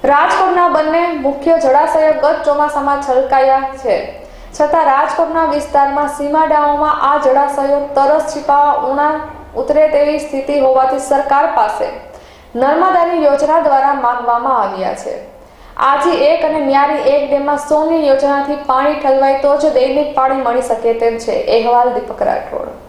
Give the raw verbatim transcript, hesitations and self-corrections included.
રાજકોટના બંને મુખ્ય જળાશયો ગત ચોમાસામાં છલકાયા છે, છતાં રાજકોટના વિસ્તારમાં સીમાડાઓમાં આ જળાશયો તરસ છીપાવા ઉણા ઉતરે તેવી સ્થિતિ હોવાથી સરકાર પાસે નર્મદાની યોજના દ્વારા માંગવામાં આવ્યા છે। આજી એક અને ન્યારી એક ડેમમાં સોની યોજનાથી પાણી ઠલવાય તો જ દૈનિક પાણી મળી શકે તેમ છે। અહેવાલ દીપક રાઠોડ।